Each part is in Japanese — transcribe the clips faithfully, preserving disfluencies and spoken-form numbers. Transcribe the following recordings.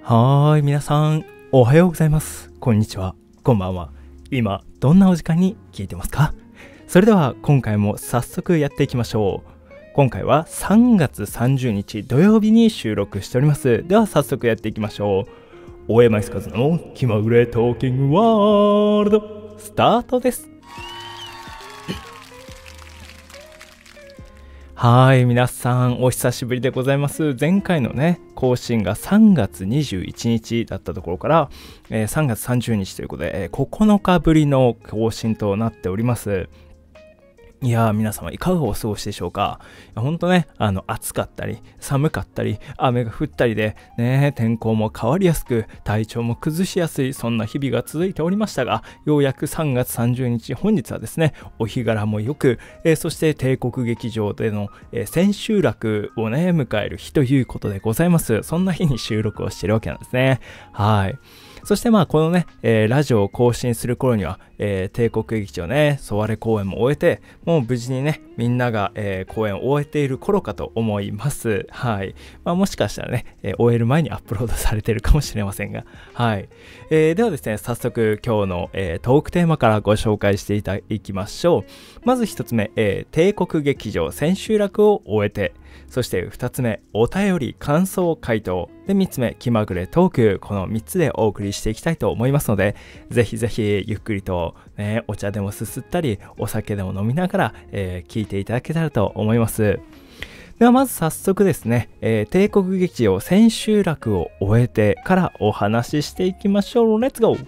はーい、皆さん、おはようございます。こんにちは。こんばんは。今、どんなお時間に聞いてますか？それでは、今回も早速やっていきましょう。今回はさんがつさんじゅうにち土曜日に収録しております。では、早速やっていきましょう。大山いすかずの気まぐれトーキングワールド、スタートです。はい、皆さんお久しぶりでございます。前回のね、更新がさんがつにじゅういちにちだったところから、えー、さんがつさんじゅうにちということで、えー、ここのかぶりの更新となっております。いやー、皆様いかがお過ごしでしょうか。ほんとね、あの、暑かったり、寒かったり、雨が降ったりで、ね、天候も変わりやすく、体調も崩しやすい、そんな日々が続いておりましたが、ようやくさんがつさんじゅうにち、本日はですね、お日柄も良く、えー、そして帝国劇場での、えー、千秋楽をね、迎える日ということでございます。そんな日に収録をしているわけなんですね。はい。そしてまあこのね、えー、ラジオを更新する頃には、えー、帝国劇場ね、ソワレ公演も終えて、もう無事にね、みんなが、えー、公演を終えている頃かと思います。はい。まあもしかしたらね、えー、終える前にアップロードされているかもしれませんが、はい。えー、ではですね、早速今日の、えー、トークテーマからご紹介していただきましょう。まず一つ目、えー、帝国劇場千秋楽を終えて、そしてふたつめ、お便り感想回答。で、みっつめ、気まぐれトーク。このみっつでお送りしていきたいと思いますので、ぜひぜひゆっくりと、ね、お茶でもすすったり、お酒でも飲みながら、えー、聞いていただけたらと思います。ではまず早速ですね、えー、帝国劇場千秋楽を終えてからお話ししていきましょう。レッツゴー！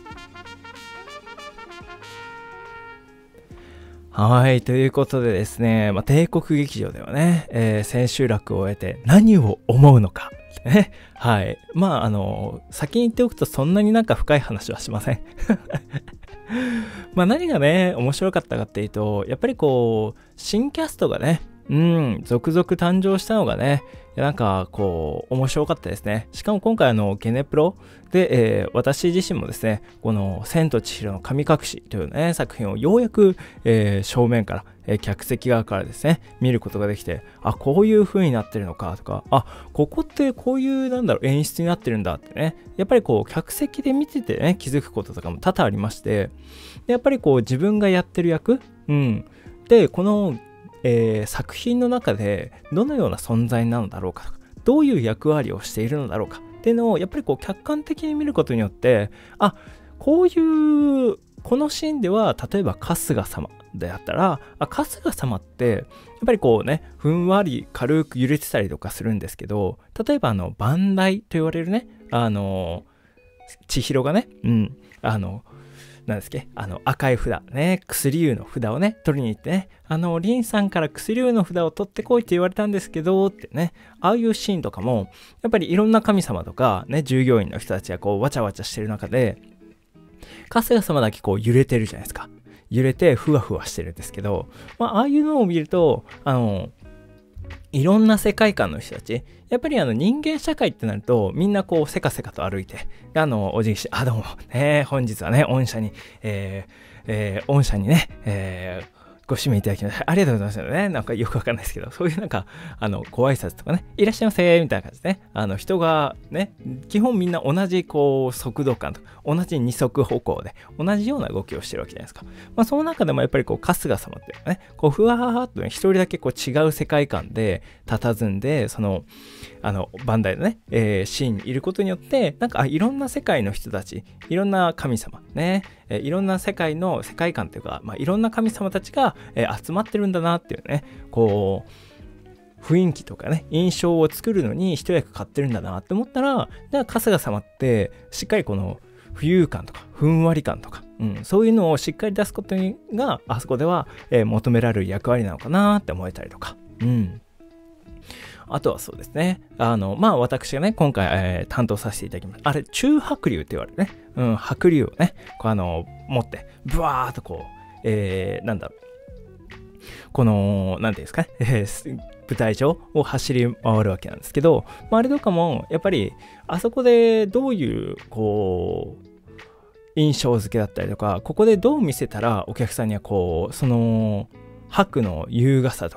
はい、ということでですね、まあ、帝国劇場ではね、えー、千秋楽を終えて何を思うのか。ね、はい。まあ、あの、先に言っておくとそんなになんか深い話はしません。まあ何がね、面白かったかっていうと、やっぱりこう、新キャストがね、うん、続々誕生したのがね、なんかこう面白かったですね。しかも今回あのゲネプロで、えー、私自身もですね、この千と千尋の神隠しというね、作品をようやく、えー、正面から、えー、客席側からですね、見ることができて、あ、こういう風になってるのかとか、あ、ここってこういうなんだろう演出になってるんだってね、やっぱりこう客席で見ててね、気づくこととかも多々ありまして、でやっぱりこう自分がやってる役、うん、でこのえー、作品の中でどのような存在なのだろうかとか、どういう役割をしているのだろうかっていうのをやっぱりこう客観的に見ることによって、あ、こういうこのシーンでは例えば春日様であったら、あ、春日様ってやっぱりこうね、ふんわり軽く揺れてたりとかするんですけど、例えばあの番台と言われるね、あの千尋がね、うん、あのなんですっけ、あの赤い札ね、薬湯の札をね取りに行ってね、あのリンさんから薬湯の札を取ってこいって言われたんですけどってね、ああいうシーンとかもやっぱりいろんな神様とかね、従業員の人たちがこうわちゃわちゃしてる中で、春日様だけこう揺れてるじゃないですか。揺れてふわふわしてるんですけど、まあああいうのを見ると、あのいろんな世界観の人たち、やっぱりあの人間社会ってなるとみんなこうせかせかと歩いて、あのお辞儀して、あ、どうもね、本日はね御社に、えーえー、御社にね、えーご指名いただきましてありがとうございますよね。なんかよくわかんないですけど、そういうなんかあのご挨拶とかね、いらっしゃいませみたいな感じでね、あの人がね、基本みんな同じこう速度感とか同じ二足歩行で同じような動きをしてるわけじゃないですか。まあその中でもやっぱりこう春日様っていうかね、こうふわーっとね、一人だけこう違う世界観で佇んで、そのあのバンダイのね、えー、シーンにいることによって、なんかあいろんな世界の人たち、いろんな神様ね、えー、いろんな世界の世界観というか、まあいろんな神様たちが、えー、集まってるんだなっていうね、こう雰囲気とかね、印象を作るのに一役買ってるんだなって思ったら、だから春日様ってしっかりこの浮遊感とかふんわり感とか、うん、そういうのをしっかり出すことがあそこでは、えー、求められる役割なのかなって思えたりとか、うん。あとはそうですね。あの、まあ、私がね、今回、えー、担当させていただきます。あれ、中白竜って言われるね。うん、白竜をね、こうあの、持って、ブワーっとこう、えー、なんだろう。この、なんていうんですかね、えー、舞台上を走り回るわけなんですけど、まあ、あれとかも、やっぱり、あそこでどういう、こう、印象付けだったりとか、ここでどう見せたらお客さんにはこう、その、白の優雅さとか、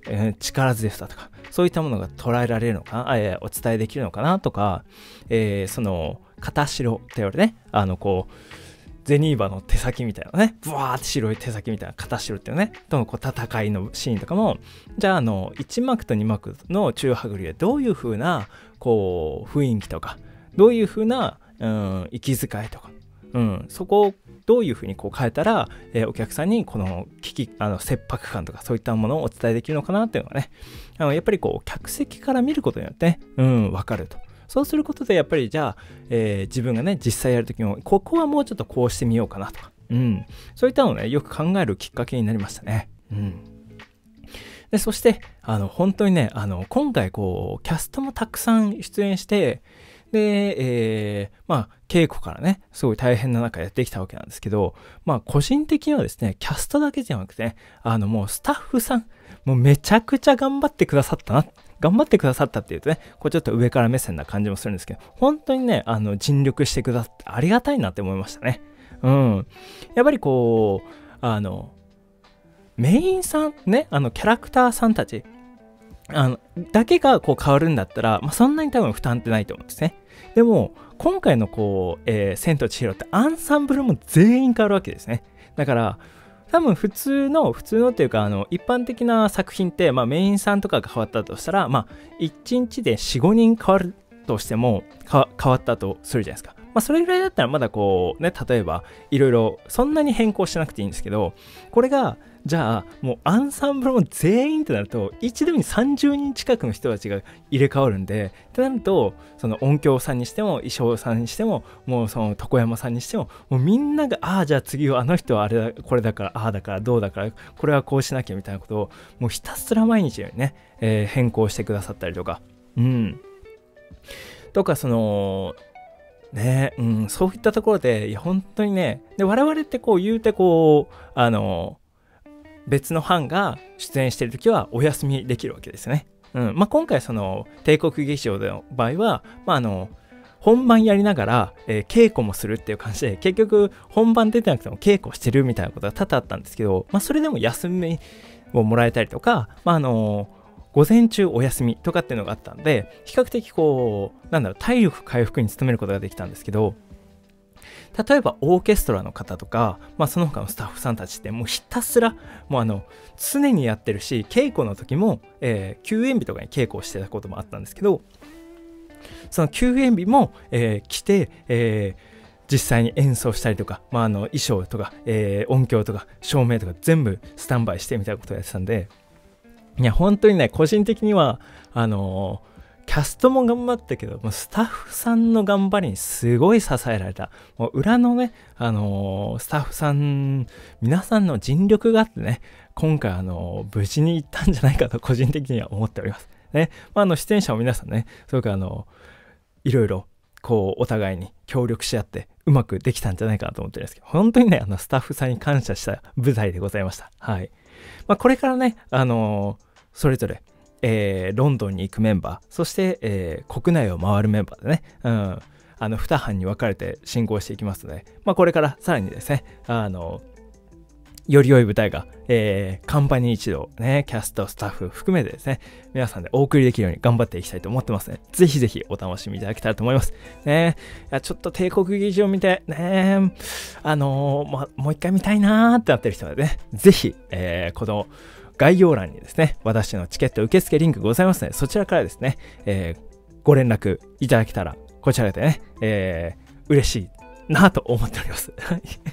えー、力強さとか、そういったものが捉えられるのかな、えー、お伝えできるのかなとか、えー、その、片白って言われるね、あの、こう、ゼニーバの手先みたいなね、ブワーって白い手先みたいな片白っていうね、とのこう戦いのシーンとかも、じゃあ、あの、いち幕とに幕の中羽栗でどういう風な、こう、雰囲気とか、どういう風な、うん、息遣いとか、うん、そこをどういう風にこう変えたら、えー、お客さんにこの危機、あの、切迫感とかそういったものをお伝えできるのかなっていうのがね、あのやっぱりこう、客席から見ることによってね、うん、わかると。そうすることでやっぱりじゃあ、えー、自分がね、実際やるときも、ここはもうちょっとこうしてみようかなとか、うん、そういったのをね、よく考えるきっかけになりましたね。うん。で、そして、あの、本当にね、あの、今回こう、キャストもたくさん出演して、で、えー、まあ、稽古からね、すごい大変な中やってきたわけなんですけど、まあ、個人的にはですね、キャストだけじゃなくてね、あの、もうスタッフさん、もうめちゃくちゃ頑張ってくださったな。頑張ってくださったっていうとね、こうちょっと上から目線な感じもするんですけど、本当にね、あの、尽力してくださってありがたいなって思いましたね。うん。やっぱりこう、あの、メインさん、ね、あの、キャラクターさんたち、あの、だけがこう変わるんだったら、まあ、そんなに多分負担ってないと思うんですね。でも、今回のこう、えー、千と千尋ってアンサンブルも全員変わるわけですね。だから、多分普通の、普通のっていうか、あの、一般的な作品って、まあメインさんとかが変わったとしたら、まあ、いちにちでよん、ごにん変わるとしても、変わったとするじゃないですか。まあそれぐらいだったらまだこう、ね、例えば、いろいろ、そんなに変更しなくていいんですけど、これが、じゃあ、もうアンサンブルも全員となると、一度にさんじゅうにん近くの人たちが入れ替わるんで、ってなると、その音響さんにしても、衣装さんにしても、もうその床山さんにしても、もうみんなが、ああ、じゃあ次はあの人はあれだ、これだから、ああだから、どうだから、これはこうしなきゃみたいなことを、もうひたすら毎日ね、えー、変更してくださったりとか、うん。とか、その、ね、うん、そういったところで、いや、本当にね、で、我々ってこう言うてこう、あの、別の班が出演しているときはお休みできるわけですよね。うん。まあ、今回その帝国劇場の場合は、まあ、あの、本番やりながら、えー、稽古もするっていう感じで、結局本番出てなくても稽古してるみたいなことが多々あったんですけど、まあ、それでも休みをもらえたりとか、まあ、あの、午前中お休みとかっていうのがあったんで、比較的こう、なんだろう、体力回復に努めることができたんですけど、例えばオーケストラの方とか、まあ、その他のスタッフさんたちってもうひたすらもうあの常にやってるし、稽古の時も、えー、休演日とかに稽古をしてたこともあったんですけど、その休演日も、えー、来て、えー、実際に演奏したりとか、まあ、あの衣装とか、えー、音響とか照明とか全部スタンバイしてみたいなことをやってたんで、いや本当にね、個人的にはあのーキャストも頑張ったけど、もうスタッフさんの頑張りにすごい支えられた。もう裏のね、あのー、スタッフさん、皆さんの尽力があってね、今回あのー、無事にいったんじゃないかと個人的には思っております。ね。まあ、あの、出演者も皆さんね、すごくあのー、いろいろ、こう、お互いに協力し合って、うまくできたんじゃないかなと思ってるんですけど、本当にね、あの、スタッフさんに感謝した舞台でございました。はい。まあ、これからね、あのそれぞれ、えー、ロンドンに行くメンバー、そして、えー、国内を回るメンバーでね、うん、あのに班に分かれて進行していきますので、まあ、これからさらにですね、あのより良い舞台が、えー、カンパニー一同、ね、キャスト、スタッフ含めてですね、皆さんでお送りできるように頑張っていきたいと思ってますね。ぜひぜひお楽しみいただけたらと思います。ね、いやちょっと帝国劇場見て、ね、あのー、ま、もう一回見たいなーってなってる人はね、ぜひ、えー、この概要欄にですね、私のチケット受付リンクございますので、そちらからですね、えー、ご連絡いただけたら、こちらでね、えー、嬉しいなと思っております。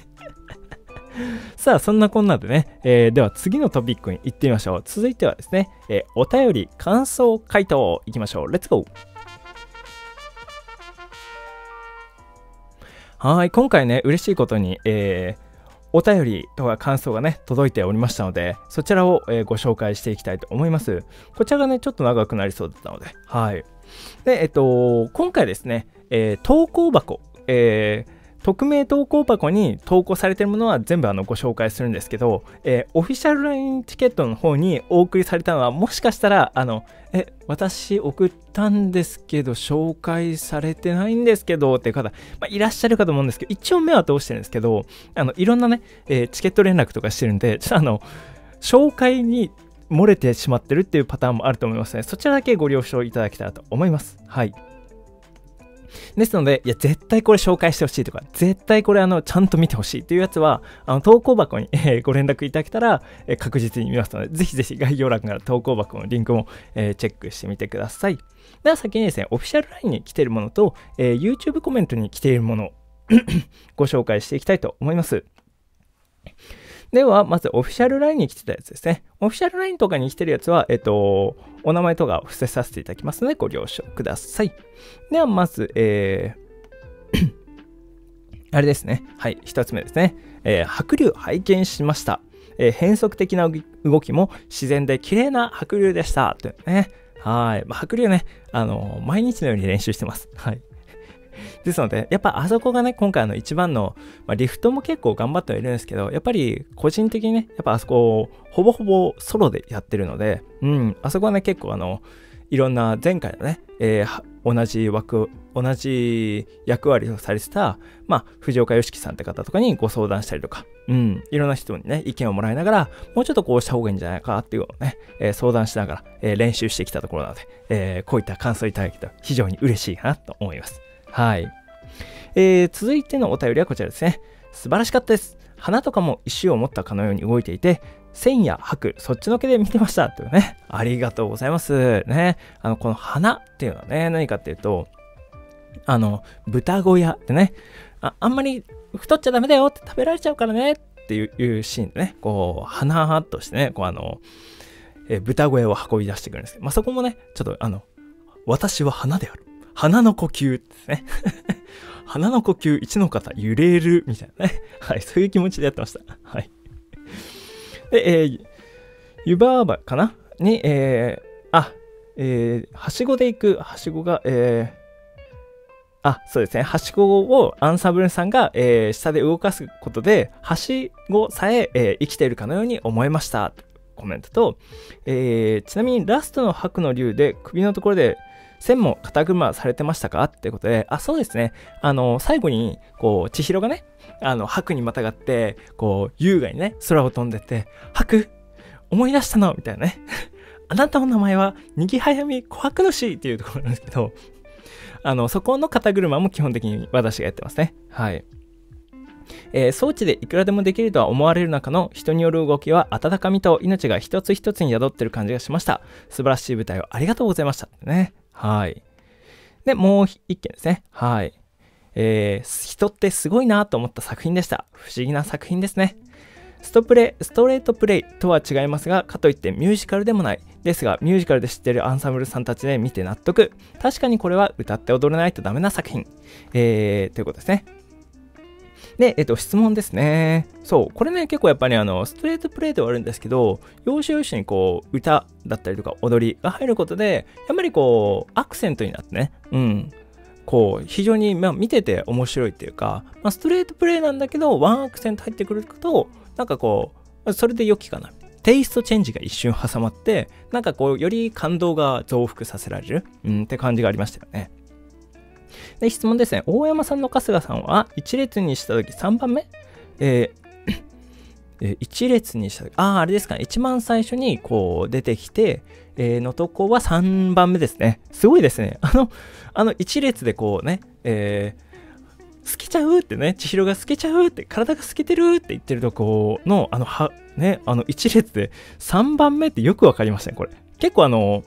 さあ、そんなこんなでね、えー、では次のトピックに行ってみましょう。続いてはですね、えー、お便り感想回答いきましょう。レッツゴー。はい、今回ね、嬉しいことに、えー、お便りとか感想がね、届いておりましたので、そちらを、えー、ご紹介していきたいと思います。こちらがね、ちょっと長くなりそうだったので、はい。で、えっと、今回ですね、えー、投稿箱、えー、匿名投稿箱に投稿されているものは全部あのご紹介するんですけど、えー、オフィシャル ライン チケットの方にお送りされたのは、もしかしたら、あの、え、私送ったんですけど、紹介されてないんですけど、っていう方、まあ、いらっしゃるかと思うんですけど、一応目は通してるんですけど、あの、いろんなね、えー、チケット連絡とかしてるんで、ちょっとあの、紹介に漏れてしまってるっていうパターンもあると思いますので、そちらだけご了承いただけたらと思います。はい。ですので、いや、絶対これ紹介してほしいとか、絶対これあの、ちゃんと見てほしいっていうやつは、あの、投稿箱に、えー、ご連絡いただけたら、えー、確実に見ますので、ぜひぜひ概要欄から投稿箱のリンクも、えー、チェックしてみてください。では先にですね、オフィシャル ライン に来ているものと、えー、YouTube コメントに来ているものをご紹介していきたいと思います。では、まずオフィシャル ライン に来てたやつですね。オフィシャル ライン とかに来てるやつは、えっと、お名前とかを伏せさせていただきますので、ご了承ください。では、まず、えー、あれですね。はい、一つ目ですね。えー、白竜拝見しました。えー、変則的な動きも自然で綺麗な白竜でした。というね。はい。まあ、白竜ね、あのー、毎日のように練習してます。はい。ですので、やっぱあそこがね、今回の一番の、まあ、リフトも結構頑張ってはいるんですけど、やっぱり個人的にね、やっぱあそこをほぼほぼソロでやってるので、うん、あそこはね、結構あの、いろんな前回のね、えー、同じ枠、同じ役割をされてた、まあ、藤岡良樹さんって方とかにご相談したりとか、うん、いろんな人にね、意見をもらいながら、もうちょっとこうした方がいいんじゃないかっていうのをね、えー、相談しながら、えー、練習してきたところなので、えー、こういった感想いただけたら非常に嬉しいなと思います。はい。えー、続いてのお便りはこちらですね。素晴らしかったです。花とかも石を持ったかのように動いていて、線や白、そっちのけで見てました。というね。ありがとうございます。ね。あの、この花っていうのはね、何かっていうと、あの、豚小屋ってね、あ、あんまり太っちゃダメだよって食べられちゃうからねっていう、いうシーンでね、こう、花としてね、こうあの、えー、豚小屋を運び出してくるんですけど、まあ、そこもね、ちょっとあの、私は花である。花の呼吸ですね。花の呼吸、一の方、揺れる、みたいなね。はい、そういう気持ちでやってました。はい。で、えー、湯婆婆かなに、えー、あ、えー、はしごで行く、はしごが、えー、あ、そうですね。はしごをアンサンブルさんが、えー、下で動かすことで、はしごさええー、生きているかのように思えました。コメントと、えー、ちなみにラストの白の竜で首のところで、線も肩車されてましたかってことで、あ、そうですね。あの、最後に、こう、千尋がね、あの、白にまたがって、こう、優雅にね、空を飛んでって、白、思い出したのみたいなね。あなたの名前は、にぎはやみ琥珀主っていうところなんですけど、あの、そこの肩車も基本的に私がやってますね。はい。えー、装置でいくらでもできるとは思われる中の人による動きは温かみと命が一つ一つに宿ってる感じがしました。素晴らしい舞台をありがとうございました。ね。はい。で、もう一件ですね。はい。えー、人ってすごいなと思った作品でした。不思議な作品ですね。ストプレイ、ストレートプレイとは違いますが、かといってミュージカルでもない。ですが、ミュージカルで知っているアンサンブルさんたちで見て納得。確かにこれは歌って踊れないとダメな作品。えー、ということですね。で、えっと、質問ですね。そう、これね、結構やっぱりあの、ストレートプレイではあるんですけど、要所要所にこう、歌だったりとか踊りが入ることで、やっぱりこう、アクセントになってね、うん、こう、非常に、まあ、見てて面白いっていうか、まあ、ストレートプレイなんだけど、ワンアクセント入ってくると、なんかこう、それで良きかな。テイストチェンジが一瞬挟まって、なんかこう、より感動が増幅させられる、うん、って感じがありましたよね。で、質問ですね。大山さんの春日さんは一列にしたときさんばんめえーえー、一列にしたとき、ああ、あれですかね。一番最初にこう出てきて、えー、のとこはさんばんめですね。すごいですね。あの、あの一列でこうね、えー、透けちゃうってね、千尋が透けちゃうって、体が透けてるって言ってるとこの、あの、は、ね、あの一列でさんばんめってよくわかりましたね、これ。結構あの、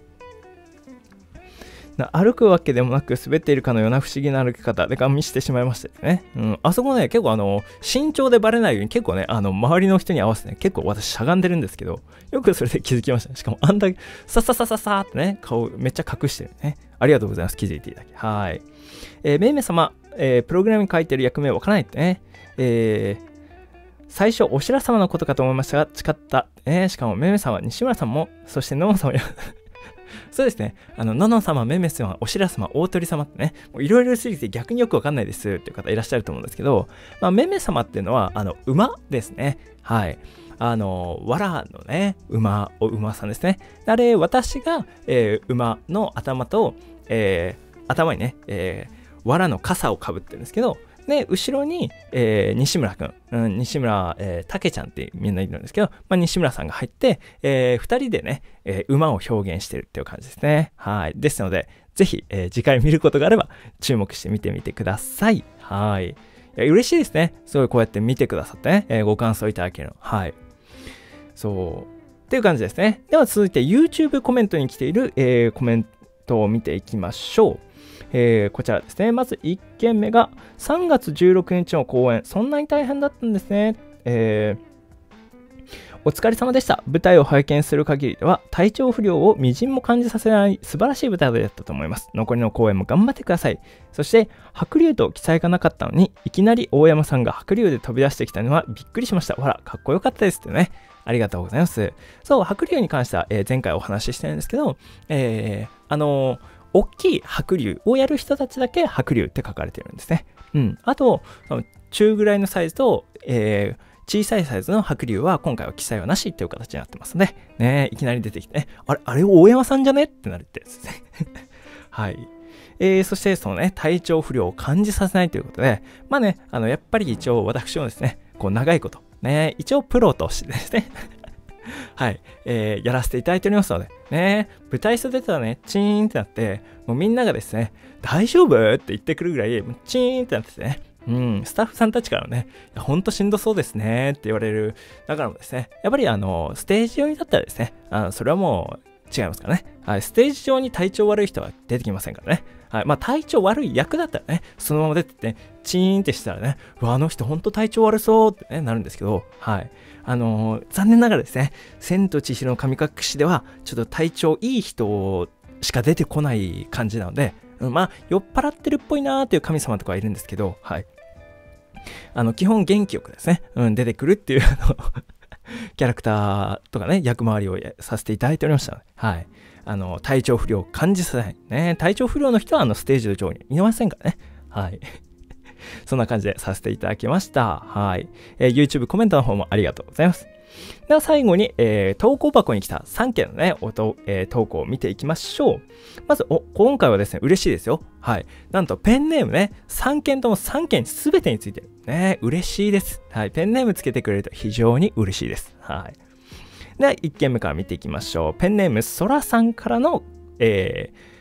歩くわけでもなく滑っているかのような不思議な歩き方でガン見してしまいましたね。うん、あそこね、結構あの、身長でバレないように結構ね、あの、周りの人に合わせてね、結構私しゃがんでるんですけど、よくそれで気づきましたね。しかもあんだけ、さささささーってね、顔めっちゃ隠してるね。ありがとうございます。気づいていただき。はい。えー、めいめい様、えー、プログラムに書いてる役名わからないってね。えー、最初、おしら様のことかと思いましたが、誓った。えー、しかもめいめいさんは西村さんも、そしてのもさんもそうですね。あの、のの様、めめ様、おしら様、大鳥様ってね、いろいろすぎて逆によくわかんないですっていう方いらっしゃると思うんですけど、まあ、めめ様っていうのは、あの、馬ですね。はい。あの、わらのね、馬、お馬さんですね。あれ、私が、えー、馬の頭と、えー、頭にね、えー、わらの傘をかぶってるんですけど、 で、後ろに、えー、西村くん、うん、西村、えー、たけちゃんってみんないるんですけど、まあ、西村さんが入って、えー、二人でね、えー、馬を表現してるっていう感じですね。はい。ですので、ぜひ、えー、次回見ることがあれば、注目して見てみてください。はい。いや嬉しいですね。すごいこうやって見てくださってね、えー、ご感想いただけるの。はい。そう。っていう感じですね。では続いて YouTube コメントに来ている、えー、コメントを見ていきましょう。えー、こちらですね。まずいっけんめがさんがつじゅうろくにちの公演、そんなに大変だったんですね。えー、お疲れ様でした。舞台を拝見する限りでは体調不良をみじんも感じさせない素晴らしい舞台だったと思います。残りの公演も頑張ってください。そして白龍と記載がなかったのにいきなり大山さんが白龍で飛び出してきたのはびっくりしました。ほら、かっこよかったですってね。ありがとうございます。そう、白龍に関しては、えー、前回お話ししてるんですけど、えー、あのー、大きい白龍をやる人たちだけ白龍って書かれてるんですね。うん。あと、その中ぐらいのサイズと、えー、小さいサイズの白龍は今回は記載はなしっていう形になってますので、ね、いきなり出てきてね、あれ、あれ大山さんじゃねってなるってやつですね。はい。えー、そしてそのね、体調不良を感じさせないということで、まあね、あの、やっぱり一応私もですね、こう長いこと、ね、一応プロとしてですね、はい、えー、やらせていただいておりますので、ね、舞台袖出たらね、チーンってなって、もうみんながですね、大丈夫って言ってくるぐらい、チーンってなっててね、うん、スタッフさんたちからね、ほんとしんどそうですねって言われる。だからもですね、やっぱりあの、ステージ上にだったらですね、あのそれはもう違いますからね。はい、ステージ上に体調悪い人は出てきませんからね。はい、まあ体調悪い役だったらね、そのまま出てってね、チーンってしたらね、うわ、あの人ほんと体調悪そうってね、なるんですけど、はい。あのー、残念ながらですね、千と千尋の神隠しでは、ちょっと体調いい人しか出てこない感じなので、うん、まあ、酔っ払ってるっぽいなーっていう神様とかはいるんですけど、はい。あの、基本元気よくですね、うん、出てくるっていう、あの、キャラクターとかね、役回りをさせていただいておりましたので、はい。あの、体調不良を感じさせない。ね、体調不良の人は、あの、ステージ上にいませんからね。はい。そんな感じでさせていただきました。はい。えー、YouTube コメントの方もありがとうございます。では最後に、えー、投稿箱に来たさんけんのね、音、えー、投稿を見ていきましょう。まず、お、今回はですね、嬉しいですよ。はい。なんと、ペンネームね、さんけんともさんけんすべてについてる。ね、嬉しいです。はい。ペンネームつけてくれると非常に嬉しいです。はい。では、いっけんめから見ていきましょう。ペンネーム、そらさんからの、えー、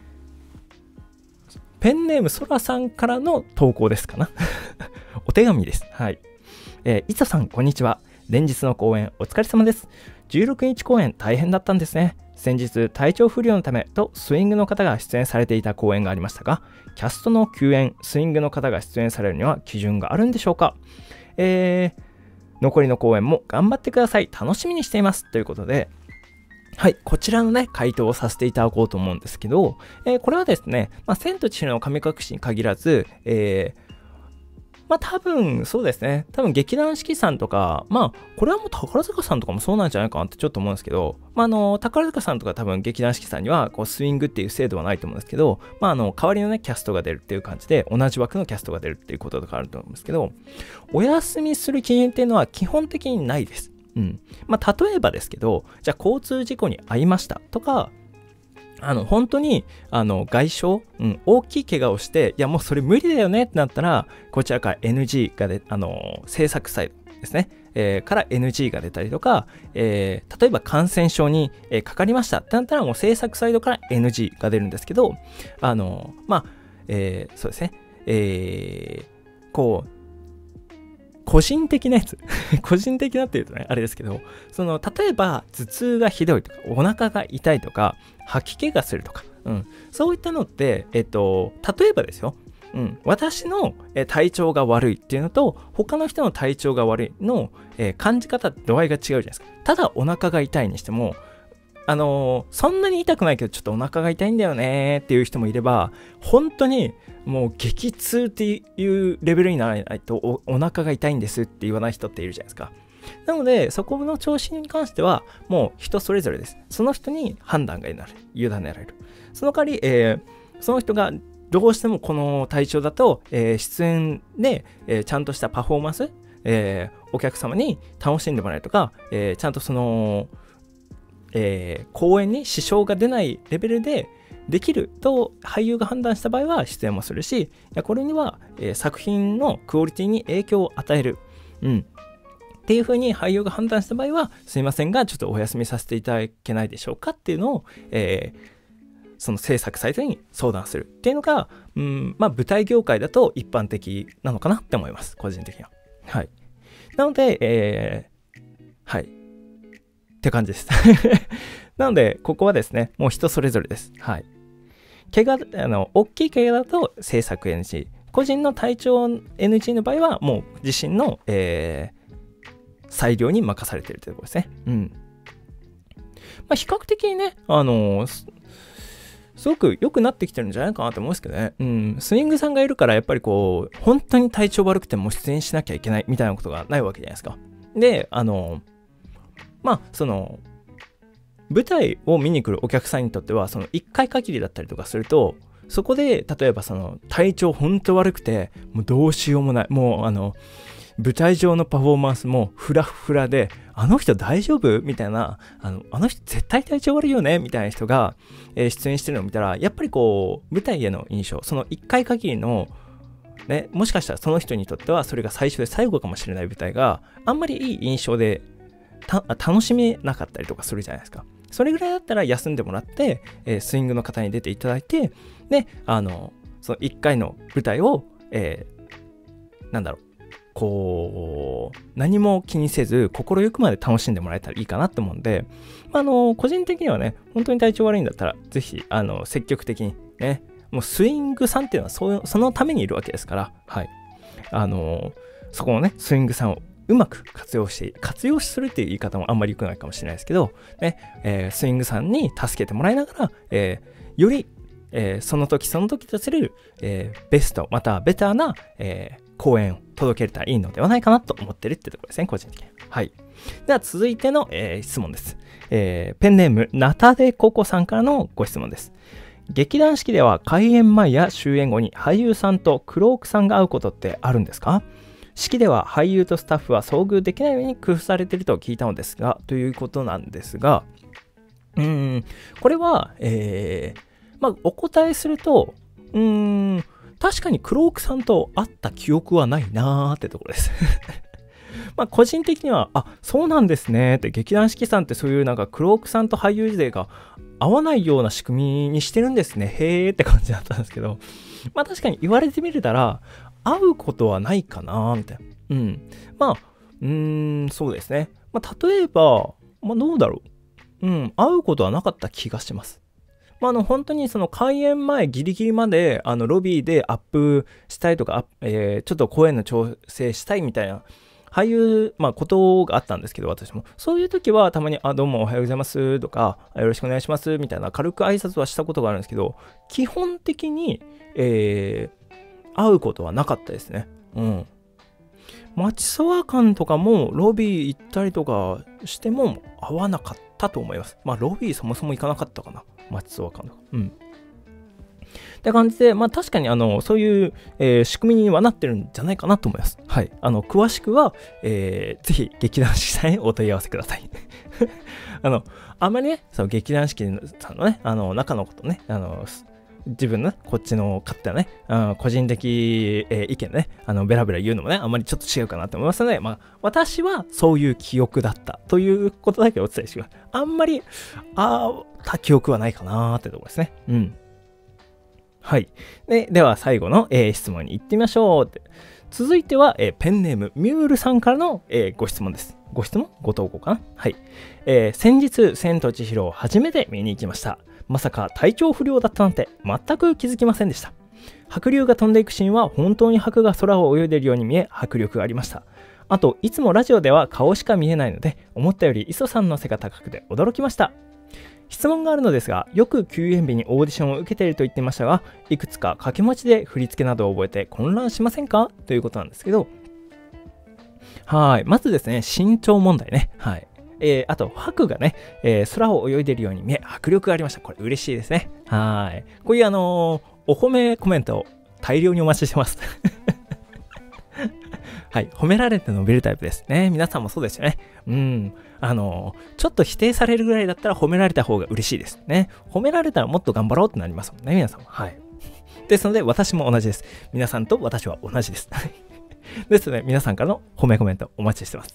ペンネームそらさんからの投稿ですかな。お手紙です。はい。えー、いつさん、こんにちは。連日の公演、お疲れ様です。じゅうろくにち公演、大変だったんですね。先日、体調不良のためとスイングの方が出演されていた公演がありましたが、キャストの休演、スイングの方が出演されるには基準があるんでしょうか。えー、残りの公演も頑張ってください。楽しみにしています。ということで、はい、こちらのね、回答をさせていただこうと思うんですけど、えー、これはですね、まあ、千と千尋の神隠しに限らず、えー、まあ多分、そうですね、多分劇団四季さんとか、まあ、これはもう宝塚さんとかもそうなんじゃないかなってちょっと思うんですけど、まああの、宝塚さんとか多分劇団四季さんには、こう、スイングっていう制度はないと思うんですけど、まああの、代わりのね、キャストが出るっていう感じで、同じ枠のキャストが出るっていうこととかあると思うんですけど、お休みする基準っていうのは基本的にないです。うん。まあ、例えばですけど、じゃあ交通事故に遭いましたとか、あの、本当に、あの、外傷、うん、大きい怪我をして、いや、もうそれ無理だよねってなったら、こちらから エヌジー が出、あの、制作サイドですね、えー、から エヌジー が出たりとか、えー、例えば感染症に、えー、かかりましたってなったら、もう制作サイドから エヌジー が出るんですけど、あの、まあ、えー、そうですね、えー、こう、個人的なやつ個人的なっていうとねあれですけど、その例えば頭痛がひどいとかお腹が痛いとか吐き気がするとか、うん、そういったのってえっと例えばですよ、うん、私の体調が悪いっていうのと他の人の体調が悪いの、えー、感じ方度合いが違うじゃないですか。ただお腹が痛いにしてもあのー、そんなに痛くないけどちょっとお腹が痛いんだよねっていう人もいれば、本当にもう激痛っていうレベルにならないと お, お腹が痛いんですって言わない人っているじゃないですか。なのでそこの調子に関してはもう人それぞれです。その人に判断が委ねられる。その代わり、えー、その人がどうしてもこの体調だと、えー、出演で、えー、ちゃんとしたパフォーマンス、えー、お客様に楽しんでもらえるとか、えー、ちゃんとそのえー、公演に支障が出ないレベルでできると俳優が判断した場合は出演もするし、いやこれには、えー、作品のクオリティに影響を与える、うん、っていう風に俳優が判断した場合は、すいませんがちょっとお休みさせていただけないでしょうかっていうのを、えー、その制作サイトに相談するっていうのが、うん、まあ舞台業界だと一般的なのかなって思います、個人的には。はい。なので、えー、はいって感じですなのでここはですね、もう人それぞれです。はい。怪我、あの大きい怪我だと制作 エヌジー、 個人の体調 エヌジー の場合はもう自身の、えー、裁量に任されているというところですね。うん。まあ比較的にね、あのー、す, すごく良くなってきてるんじゃないかなと思うんですけどね。うん。スイングさんがいるからやっぱりこう本当に体調悪くても出演しなきゃいけないみたいなことがないわけじゃないですか。で、あのー、まあその舞台を見に来るお客さんにとってはそのいっかい限りだったりとかすると、そこで例えばその体調本当悪くてもうどうしようもない、もうあの舞台上のパフォーマンスもフラフラで、あの人大丈夫みたいな、あのあの人絶対体調悪いよねみたいな人が、えー、出演してるのを見たら、やっぱりこう舞台への印象、そのいっかい限りのね、もしかしたらその人にとってはそれが最初で最後かもしれない舞台があんまりいい印象で楽しめなかったりとかするじゃないですか。それぐらいだったら休んでもらって、えー、スイングの方に出ていただいて、で、あの、そのいっかいの舞台を、えー、なんだろう、こう、何も気にせず、心ゆくまで楽しんでもらえたらいいかなと思うんで、あの、個人的にはね、本当に体調悪いんだったら、ぜひ、あの、積極的にね、もうスイングさんっていうのはそ、そのためにいるわけですから、はい。あの、そこのね、スイングさんをうまく活用して、活用するっていう言い方もあんまり良くないかもしれないですけど、ね、えー、スイングさんに助けてもらいながら、えー、より、えー、その時その時とする、えー、ベスト、またはベターな、えー、公演を届けれたらいいのではないかなと思ってるってところですね、個人的に。はい。では続いての、えー、質問です。えー、ペンネーム、ナタデココさんからのご質問です。劇団四季では開演前や終演後に俳優さんとクロークさんが会うことってあるんですか？式では俳優とスタッフは遭遇できないように工夫されていると聞いたのですが、ということなんですが、うーん、これは、えー、まあ、お答えすると、うーん、確かにクロークさんと会った記憶はないなーってところです。まあ、個人的には、あ、そうなんですねって、劇団四季さんってそういうなんかクロークさんと俳優時代が合わないような仕組みにしてるんですね。へーって感じだったんですけど、まあ確かに言われてみれたら、会うことはないかなみたいな。うん。まあ、うーん、そうですね。まあ、例えば、まあ、どうだろう。うん、会うことはなかった気がします。まあ、あの、本当にその開演前ギリギリまで、あの、ロビーでアップしたいとか、えー、ちょっと声の調整したいみたいな、俳優、まあ、ことがあったんですけど、私も。そういう時は、たまに、あ、どうもおはようございますとか、よろしくお願いしますみたいな軽く挨拶はしたことがあるんですけど、基本的に、えー、会うことはなかったですね。うん。町沢館とかもロビー行ったりとかしても会わなかったと思います。まあロビーそもそも行かなかったかな。町沢館とか。うん。って感じで、まあ確かにあの、そういう、えー、仕組みにはなってるんじゃないかなと思います。はい。あの、詳しくは、えー、ぜひ劇団四季さんにお問い合わせください。あの、あんまりね、その劇団四季さんのね、あの、中のことね、あの、自分の、ね、こっちの勝手なね、うん、個人的、えー、意見ね、あの、ベラベラ言うのもね、あんまりちょっと違うかなと思いますので、まあ、私はそういう記憶だったということだけお伝えしてください。あんまり、あった記憶はないかなーってところですね。うん。はい。で、では最後の、えー、質問に行ってみましょう。続いては、えー、ペンネームミュールさんからの、えー、ご質問です。ご質問ご投稿かな。はい。えー、先日、千と千尋を初めて見に行きました。まさか体調不良だったなんて全く気づきませんでした。白龍が飛んでいくシーンは本当に白が空を泳いでいるように見え迫力がありました。あと、いつもラジオでは顔しか見えないので、思ったより磯さんの背が高くて驚きました。質問があるのですが、よく休園日にオーディションを受けていると言っていましたが、いくつか掛け持ちで振り付けなどを覚えて混乱しませんかということなんですけど、はい。まずですね、身長問題ね。はい。えー、あと、白がね、えー、空を泳いでいるように見え、迫力がありました。これ嬉しいですね。はい。こういうあのー、お褒めコメントを大量にお待ちしてます。 はい。褒められて伸びるタイプですね。皆さんもそうですよね。うん。あの、ちょっと否定されるぐらいだったら褒められた方が嬉しいですね。褒められたらもっと頑張ろうってなりますもんね、皆さんも。はい。ですので、私も同じです。皆さんと私は同じです。ですので、皆さんからの褒めコメントお待ちしてます。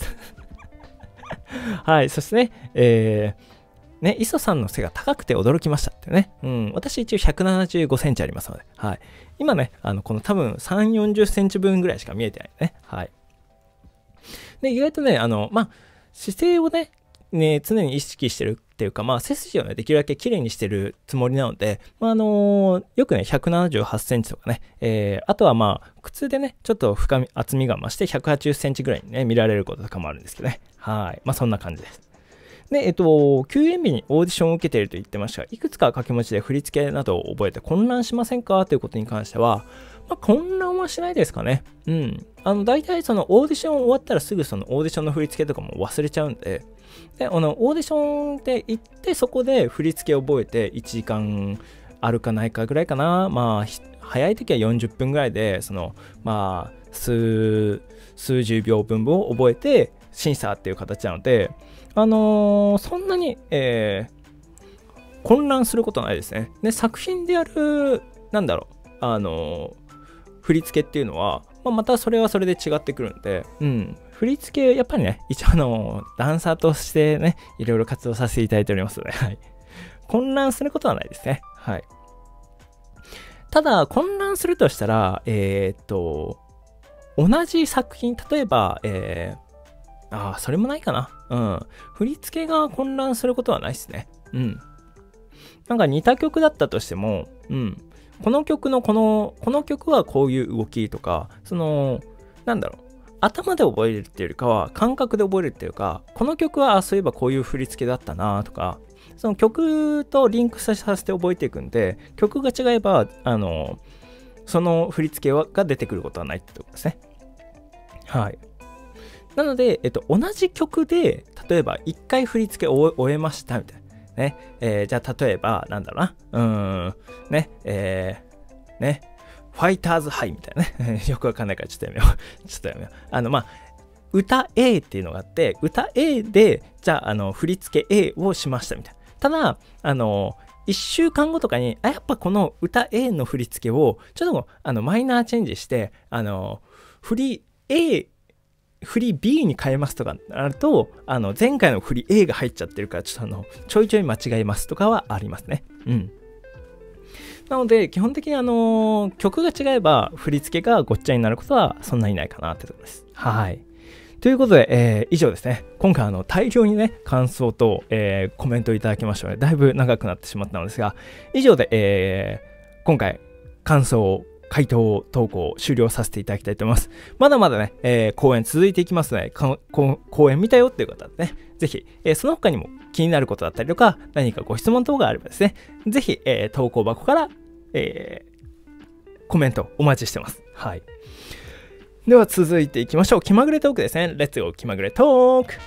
はい。そしてね、えー、ね、磯さんの背が高くて驚きましたってね。うん。私一応ひゃくななじゅうごセンチありますので。はい。今ね、あの、この多分さんじゅう、よんじゅっセンチ分ぐらいしか見えてないね。はい。で、意外とね、あの、まあ、姿勢をね、ね、常に意識してるっていうか、まあ、背筋をね、できるだけ綺麗にしてるつもりなので、まあ、あのー、よくね、ひゃくななじゅうはちセンチとかね、えー、あとはまあ、靴でね、ちょっと深み、厚みが増してひゃくはちじゅっセンチぐらいにね、見られることとかもあるんですけどね。はい。まあ、そんな感じです。で、えっと、休園日にオーディションを受けていると言ってましたが、いくつか掛け持ちで振り付けなどを覚えて混乱しませんかということに関しては、まあ、混乱はしないですかね。うん。あの、大体そのオーディション終わったらすぐそのオーディションの振り付けとかも忘れちゃうんで、で、あの、オーディションで行って、そこで振り付けを覚えていちじかんあるかないかぐらいかな。まあ、早い時はよんじゅっぷんぐらいで、その、まあ、数、数十秒分を覚えて審査っていう形なので、あのー、そんなに、えー、混乱することないですね。で、作品でやる、なんだろう、あのー、振り付けっていうのは、まあ、またそれはそれで違ってくるんで、うん。振り付け、やっぱりね、一応あの、ダンサーとしてね、いろいろ活動させていただいておりますので、はい。混乱することはないですね。はい。ただ、混乱するとしたら、えー、っと、同じ作品、例えば、えー、ああ、それもないかな。うん。振り付けが混乱することはないですね。うん。なんか似た曲だったとしても、うん。この曲のこの、この曲はこういう動きとか、その、なんだろう。頭で覚えるっていうよりかは、感覚で覚えるっていうか、この曲はそういえばこういう振り付けだったなとか、その曲とリンクさせて覚えていくんで、曲が違えば、あの、その振り付けが出てくることはないってことですね。はい。なので、えっと、同じ曲で、例えばいっかい振り付けを終えましたみたいな。ね。えー、じゃあ、例えば、なんだろうな。うーん。ね。えー、ね。ファイターズハイみたいなね。よくわかんないからちょっとやめよう。ちょっとやめよう。あの、まあ、歌 A っていうのがあって、歌 A で、じゃあ、あの、振り付け A をしましたみたいな。ただ、あの、いっしゅうかんごとかに、あ、やっぱこの歌 A の振り付けを、ちょっと、あの、マイナーチェンジして、あの、振り A、振り B に変えますとかなると、あの、前回の振り A が入っちゃってるから、ちょっとあの、ちょいちょい間違えますとかはありますね。うん。なので、基本的にあのー、曲が違えば振り付けがごっちゃになることはそんなにないかなってところです。はい。ということで、えー、以上ですね。今回あの、大量にね、感想と、えー、コメントいただきましたので、だいぶ長くなってしまったのですが、以上で、えー、今回、感想、回答、投稿終了させていただきたいと思います。まだまだね、えー、講演続いていきますので、講演見たよっていう方はね、ぜひ、えー、その他にも気になることだったりとか、何かご質問等があればですね、ぜひ、えー、投稿箱から、えー、コメントお待ちしてます。はい。では続いていきましょう。気まぐれトークですね。レッツゴー気まぐれトーク。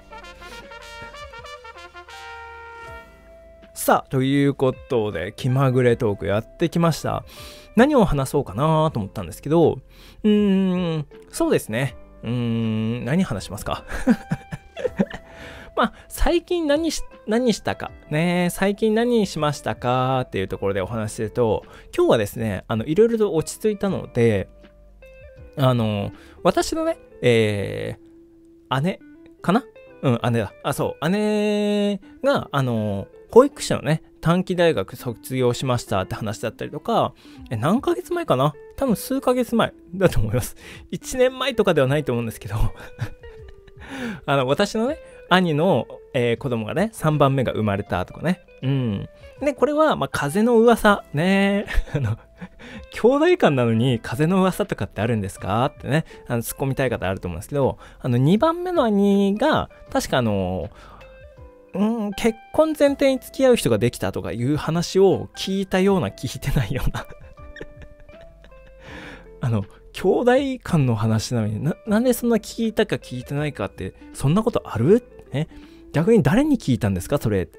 さあ、ということで、気まぐれトークやってきました。何を話そうかなと思ったんですけど、うーん、そうですね。うーん、何話しますかまあ、最近何し、何したか。ね、最近何しましたかっていうところでお話しすると、今日はですね、あの、いろいろと落ち着いたので、あの、私のね、えー、姉かなうん、姉だ。あ、そう、姉が、あの、保育士のね、短期大学卒業しましたって話だったりとか、え、何ヶ月前かな多分数ヶ月前だと思います。いちねんまえとかではないと思うんですけど、あの、私のね、兄の、えー、子供がね、さんばんめが生まれたとかね。うん。で、これは、まあ、風の噂。ねあの、兄弟間なのに風の噂とかってあるんですかってね、あの、突っ込みたい方あると思うんですけど、あの、にばんめの兄が、確かあの、うん、結婚前提に付き合う人ができたとかいう話を聞いたような、聞いてないような。あの、兄弟間の話なのにな、なんでそんな聞いたか聞いてないかって、そんなことあるね。逆に誰に聞いたんですかそれってね。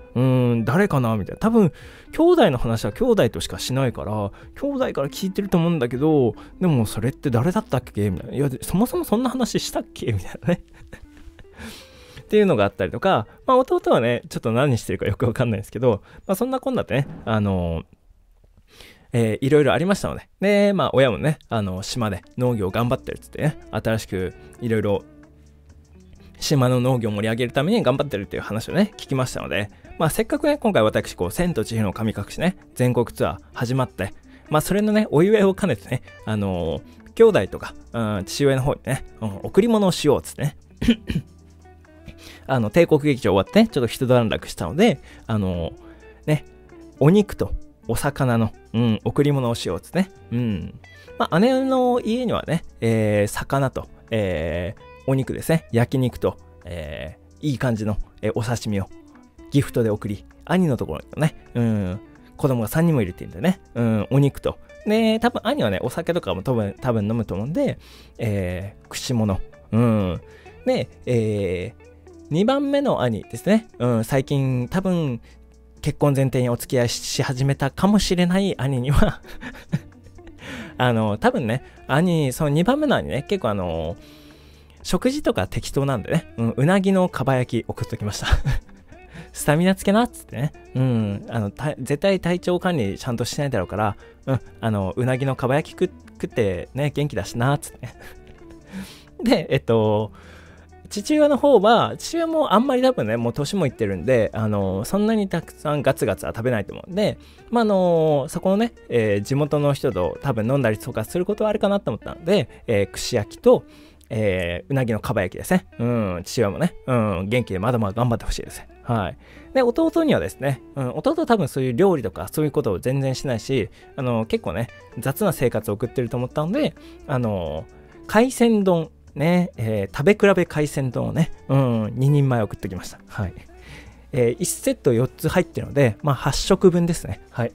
うーん、誰かなみたいな。多分、兄弟の話は兄弟としかしないから、兄弟から聞いてると思うんだけど、でもそれって誰だったっけみたいな。いや、そもそもそんな話したっけみたいなね。っていうのがあったりとか、まあ弟はね、ちょっと何してるかよくわかんないんですけど、まあそんなこんなでね、あのー、えー、いろいろありましたので、で、まあ親もね、あの、島で農業頑張ってるっつってね、新しくいろいろ島の農業を盛り上げるために頑張ってるっていう話をね、聞きましたので、まあせっかくね、今回私、こう、千と千尋の神隠しね、全国ツアー始まって、まあそれのね、お祝いを兼ねてね、あのー、兄弟とか、うん、父親の方にね、うん、贈り物をしようっつってね、あの、帝国劇場終わってね、ちょっと一段落したので、あのー、ね、お肉とお魚の、うん、贈り物をしようっつってね、うん。まあ姉の家にはね、えー、魚と、えー、お肉ですね、焼肉と、えー、いい感じの、えー、お刺身をギフトで送り、兄のところにね、うん、子供がさんにんもいるって言うんでね、うん、お肉と、で、多分兄はね、お酒とかも多分、多分飲むと思うんで、えー、串物、うん、で、えー、にばんめの兄ですね、うん、最近多分、結婚前提にお付き合いし始めたかもしれない兄には、あの、多分ね、兄、そのにばんめの兄ね、結構あの、食事とか適当なんでね、うん、うなぎのかば焼き送っときました。スタミナつけなっつってね、うん、あの、絶対体調管理ちゃんとしてないだろうから、うん、あの、うなぎのかば焼き食ってね、元気だしなっつってね。で、えっと、父親の方は、父親もあんまり多分ね、もう年もいってるんで、あの、そんなにたくさんガツガツは食べないと思うんで、まあ、あの、そこのね、えー、地元の人と多分飲んだりとかすることはあるかなと思ったので、えー、串焼きと、えー、うなぎのかば焼きですね。うん、父親もね、うん、元気でまだまだ頑張ってほしいですね。はい。で、弟にはですね、うん、弟は多分そういう料理とかそういうことを全然しないし、あの、結構ね、雑な生活を送ってると思ったので、あの、海鮮丼、ね、えー、食べ比べ海鮮丼をね、うん、ににんまえ送ってきました。はい。えー、いちセットよっつ入ってるので、まあ、はちしょくぶんですね。はい。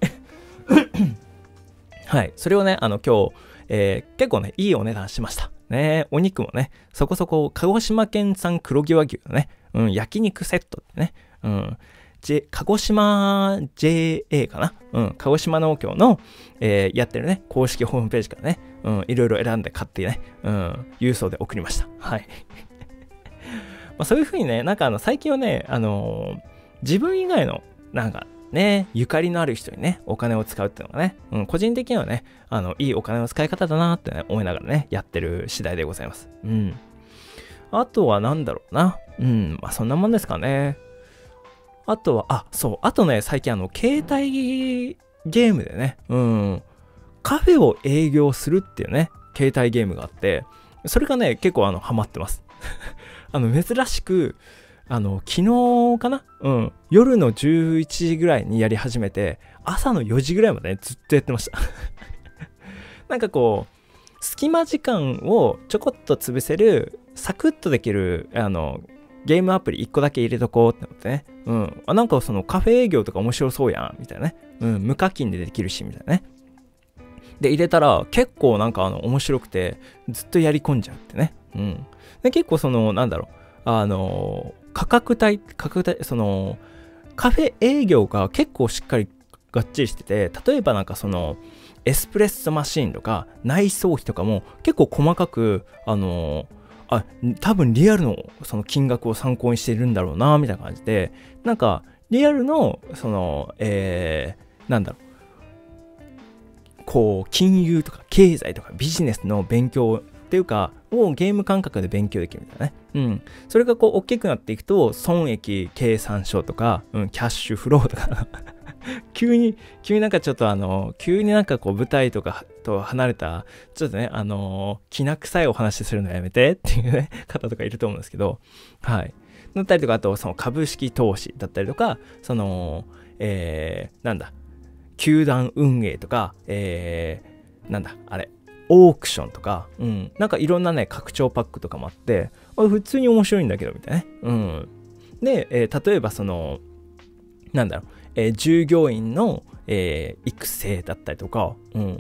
はい。それをね、あの、今日、えー、結構ね、いいお値段しました。ね、お肉もね、そこそこ、鹿児島県産黒毛和牛のね、うん、焼肉セットってね、うん、J、鹿児島 ジェーエー かな、うん、鹿児島農協の、えー、やってるね、公式ホームページからね、うん、いろいろ選んで買ってね、うん、郵送で送りました。はい。まあそういう風にね、なんかあの、最近はね、あのー、自分以外の、なんか、ね、ゆかりのある人にね、お金を使うっていうのがね、うん、個人的にはね、あの、いいお金の使い方だなってね、思いながらね、やってる次第でございます。うん。あとはなんだろうな。うん、まあそんなもんですかね。あとは、あ、そう、あとね、最近あの、携帯ゲームでね、うん、カフェを営業するっていうね、携帯ゲームがあって、それがね、結構あの、ハマってます。あの、珍しく、あの、昨日かなうん。夜のじゅういちじぐらいにやり始めて、朝のよじぐらいまで、ね、ずっとやってました。なんかこう、隙間時間をちょこっと潰せる、サクッとできる、あの、ゲームアプリいっこだけ入れとこうって思ってね。うん。あ、なんかそのカフェ営業とか面白そうやん、みたいなね。うん。無課金でできるし、みたいなね。で、入れたら結構なんかあの、面白くて、ずっとやり込んじゃうってね。うん。で、結構その、なんだろう。あの、価格帯、価格帯、その、カフェ営業が結構しっかりがっちりしてて、例えばなんかその、エスプレッソマシーンとか、内装費とかも結構細かく、あの、あ、多分リアルのその金額を参考にしているんだろうな、みたいな感じで、なんか、リアルの、その、えー、なんだろう、こう、金融とか経済とかビジネスの勉強っていうか、をゲーム感覚で勉強できるみたいなね。うん。それがこう、大きくなっていくと、損益計算書とか、うん、キャッシュフローとか、急に、急になんかちょっとあの、急になんかこう、舞台とかと離れた、ちょっとね、あの、きな臭いお話するのやめてっていうね、方とかいると思うんですけど、はい。だったりとか、あと、その株式投資だったりとか、その、えー、なんだ、球団運営とか、えー、なんだ、あれ、オークションとか、うん、なんかいろんなね、拡張パックとかもあって、あれ普通に面白いんだけど、みたいなね。うん。で、えー、例えばその、なんだろう、えー、従業員の、えー、育成だったりとか、うん。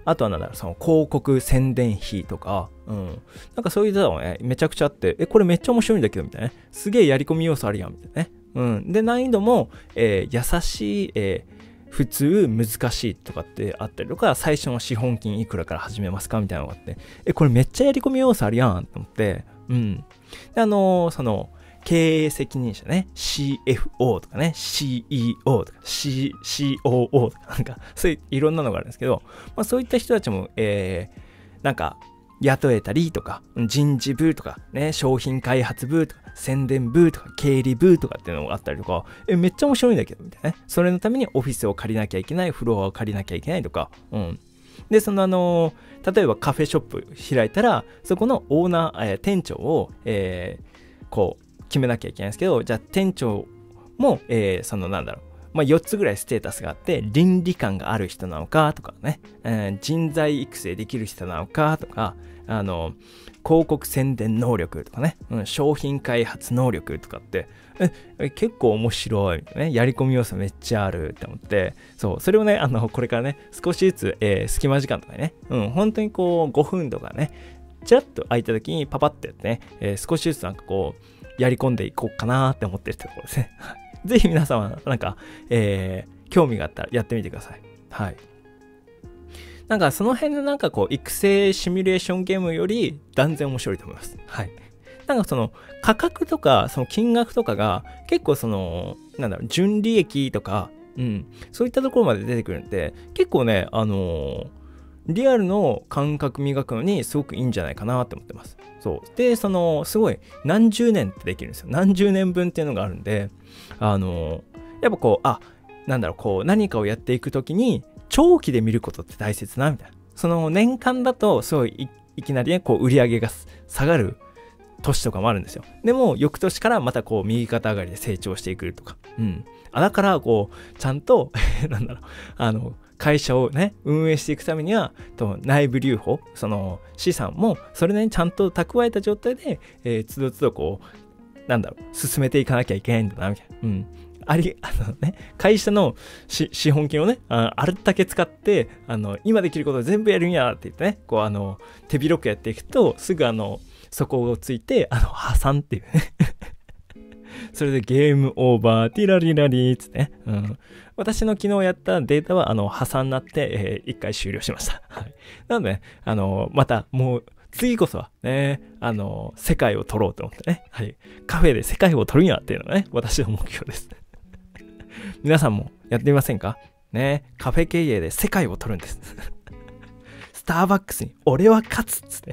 あとはなんだろう、その広告宣伝費とか、うん。なんかそういうのがね、めちゃくちゃあって、え、これめっちゃ面白いんだけど、みたいなね。すげえやり込み要素あるやん、みたいなね。うん。で、難易度も、えー、優しい、えー、普通、難しいとかってあったりとか、最初の資本金いくらから始めますかみたいなのがあって、え、これめっちゃやり込み要素あるやん、と思って、うん。で、あのー、その、経営責任者ね、シーエフオー とかね、シーイーオー とか、C、シーオーオー とか、なんか、そういういろんなのがあるんですけど、まあそういった人たちも、えー、なんか、雇えたりとか、人事部とか、ね、商品開発部とか、宣伝部とか、経理部とかっていうのがあったりとか、え、めっちゃ面白いんだけど、みたいなね。それのためにオフィスを借りなきゃいけない、フロアを借りなきゃいけないとか、うん。で、そのあのー、例えばカフェショップ開いたら、そこのオーナー、えー、店長を、えー、こう、決めなきゃいけないんですけど、じゃあ店長も、えー、そのなんだろう、まあよっつぐらいステータスがあって、倫理観がある人なのかとかね、えー、人材育成できる人なのかとか、あの、広告宣伝能力とかね、うん、商品開発能力とかって、え、結構面白い、ね、やり込み要素めっちゃあるって思って、そう、それをね、あの、これからね、少しずつ、えー、隙間時間とかね、うん、本当にこう、ごふんとかね、ちらっと空いた時にパパってやってね、えー、少しずつなんかこう、やり込んでいこうかなって思ってるところですね。ぜひ皆様、なんか、えー、興味があったらやってみてください。はい。なんかその辺のなんかこう、育成シミュレーションゲームより断然面白いと思います。はい。なんかその価格とか、その金額とかが結構その、なんだろう、純利益とか、うん、そういったところまで出てくるんで、結構ね、あのー、リアルの感覚磨くのにすごくいいんじゃないかなって思ってます。そう。で、その、すごい何十年ってできるんですよ。何十年分っていうのがあるんで、あの、やっぱこう、あ、なんだろう、こう、何かをやっていくときに、長期で見ることって大切な、みたいな。その年間だと、すごい い, いきなりね、こう、売り上げが下がる年とかもあるんですよ。でも、翌年からまたこう、右肩上がりで成長していくとか。うん。あ、だから、こう、ちゃんと、なんだろう、あの、会社をね、運営していくためには、と内部留保、その資産もそれなりにちゃんと蓄えた状態で、えー、つどつどこう、なんだろう、進めていかなきゃいけないんだな、みたいな。うん。あり、あのね、会社の資本金をね、あ, あるだけ使って、あの、今できることを全部やるんやって言ってね、こう、あの、手広くやっていくと、すぐあの、そこをついて、あの、破産っていうね。それでゲームオーバー、ティラリラリーつってね。うん。私の昨日やったデータは、あの、破産になって、えー、一回終了しました。はい。なので、ね、あの、また、もう、次こそは、ね、あの、世界を取ろうと思ってね。はい。カフェで世界を取るんやっていうのがね、私の目標です。皆さんもやってみませんかね。カフェ経営で世界を取るんです。スターバックスに、俺は勝つっつって。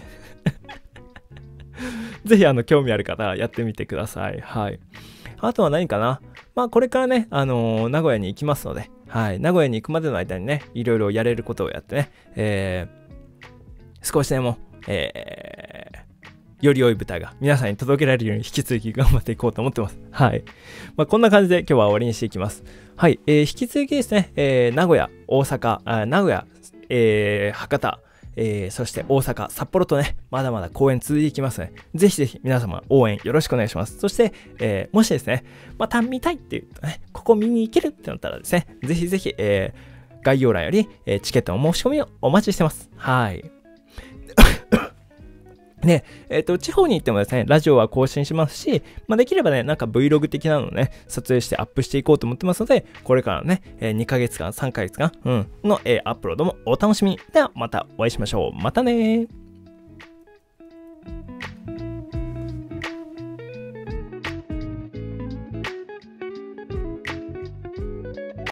ぜひ、あの、興味ある方はやってみてください。はい。あとは何かな？まあ、これからね、あのー、名古屋に行きますので、はい。名古屋に行くまでの間にね、いろいろやれることをやってね、えー、少しでも、えー、より良い舞台が皆さんに届けられるように引き続き頑張っていこうと思ってます。はい。まあ、こんな感じで今日は終わりにしていきます。はい。えー、引き続きですね、えー、名古屋、大阪、あ名古屋、えー、博多、えー、そして大阪、札幌とね、まだまだ公演続いていきますね。ぜひぜひ皆様応援よろしくお願いします。そして、えー、もしですね、また見たいっていうとね、ここ見に行けるってなったらですね、ぜひぜひ、えー、概要欄より、えー、チケットの申し込みをお待ちしてます。はい。ね、えっと、地方に行ってもですね、ラジオは更新しますし、まあ、できればね、なんか Vlog 的なのをね、撮影してアップしていこうと思ってますので、これからね、えー、にかげつかん、さんかげつかん、うん、の、えー、アップロードもお楽しみに。では、またお会いしましょう。またねー。